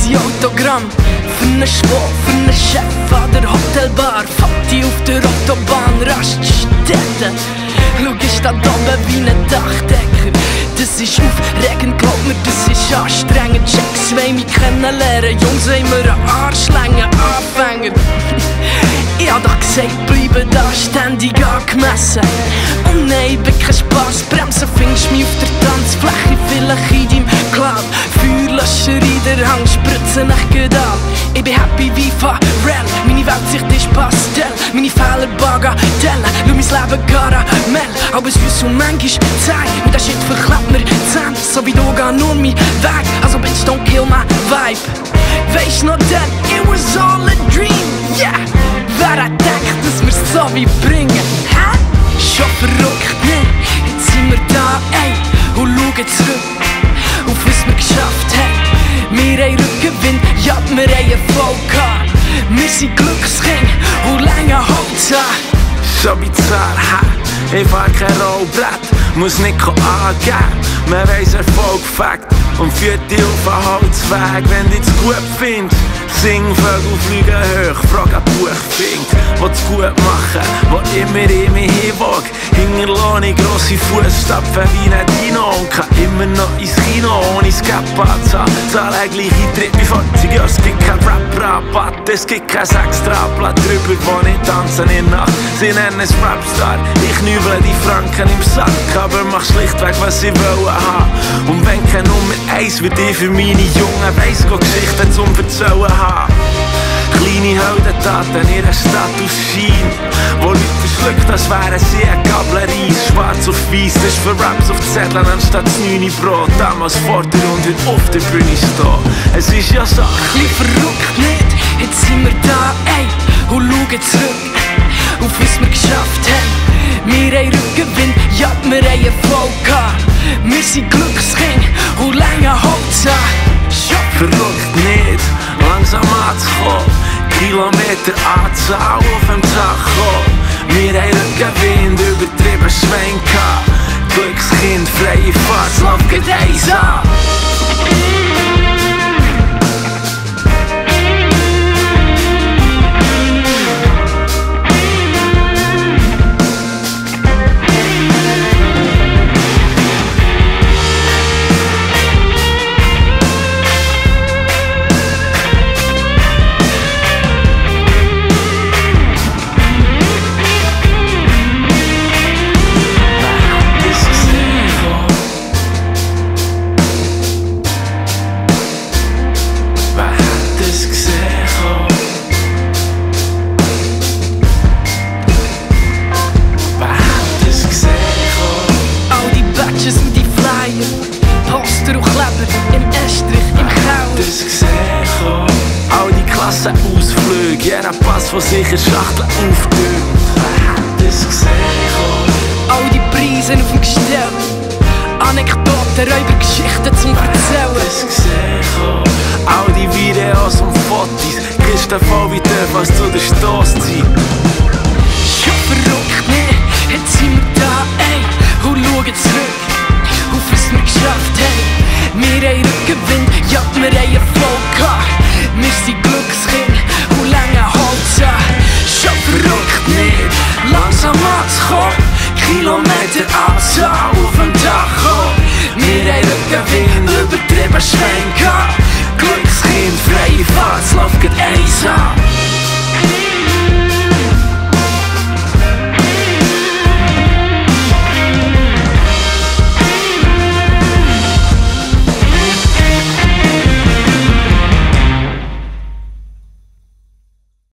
sein Autogramm. Für einen Schwab, für einen Chef an der Hotelbar. Fatti auf der Autobahn, Raststätte. Schau, ich stehe oben wie ein Dachdecker. Das ist aufregend, glaub mir, das ist anstrengend. Checks wollen mich kennenlernen, Jungs wollen mir einen Arsch längen, Anfänger. Ich hab doch gesagt, bleibe da ständig angemessen. Oh nein, bin kein Spass, bremsen findest mich auf der Tanzfläche, vielleicht in deinem Club. Feuerlöscher in der Hand, spritzen echt gut an. Ich bin happy wie Pharrell, meine Weltsicht ist Pastell, meine Fehler Bagatelle, schau mein Leben Karamell, aber süß und manchmal zäh, und der Shit verklebt mir die Zähne, so wie du geh nur mein Weg, also bitch don't kill my vibe. Weisst noch denn, it was all a dream, yeah. Wer hat gedacht, dass wir's so wie bringen, hä? Schon verrückt, ne? Jetzt sind wir da, ey, und schauen zurück auf was wir geschafft haben. Wir haben Rückenwind, ja, wir haben Erfolg gehabt. Wir sind Glückskind und länger Holz an. So bizarr, hä? Ich fahr kein Rollbrett, muss nicht angeben. Man weiss Erfolg Fakt und führt dich auf einen Holzweg. Wenn du es gut findest, sing Vögel fliegen hoch, frag ein Buchfink, was gut machen, wo immer ich mich hinwog. Hinterlasse ich grosse Fußstapfen wie ein Dino und kann immer noch ins Kino ohne Skeppa zu haben. Zahle gleiche Tritt wie 40, ja, es gibt kein Rap-Rabatt, es gibt kein Extrablatt drüber, wo ich tanze in Nacht. Sie nennen es Rapstar, ich nüble die Franken im Sack, aber mach schlichtweg, was sie wollen haben. Und wenn kein Nummer 1 wird ich für meine Jungen weiss, go Geschichten zum Erzählen haben. Kleine Heldentaten, ihre Status Schein, wo Leute verschluckt, als wären sie ein Gabler-Reis. Schwarz auf weiss, das ist für Raps auf Zetteln anstatt das 9 Brot. Damals Vorder und heute auf der Bühne stehen. Es ist ja so ein verrückt nicht, jetzt sind wir da, ey, und schauen zurück auf was wir geschafft haben. Wir haben Rückenwind, ja, wir haben Erfolg gehabt. Wir sind Glückskind und länger Holz an. Verrückt nicht, langsam anzukommen, Kilometer Anzahl auf dem Tacho. Wir haben Rückenwind, übertrieben Schwenker, Glückskind, freie Fahrt, lauf geht eins an. Poster und Kleber im Estrich, im Keller. Das gesehen kommen. All die Klassenausflüge, jeder Pass von sich in Schachteln aufgehoben. Das gesehen kommen. All die Preise auf dem Gestell, Anekdoten, Räubergeschichten zum Erzählen. Das gesehen kommen. All die Videos und Fotos, Kisten voll wie Töpfe, was zu der Stosszeit. Schon verrückt, ne? Jetzt sind wir da, ey, und schauen zurück auf was wir geschafft haben. Wir haben Rückenwind, ja, wir haben Erfolg gehabt. Wir sind Glückskind und länger Holz an. Schon verrückt nicht, langsam anzukommen, Kilometer Anzahl auf dem Tacho. Wir haben Rückenwind, übertrieben Schwenker.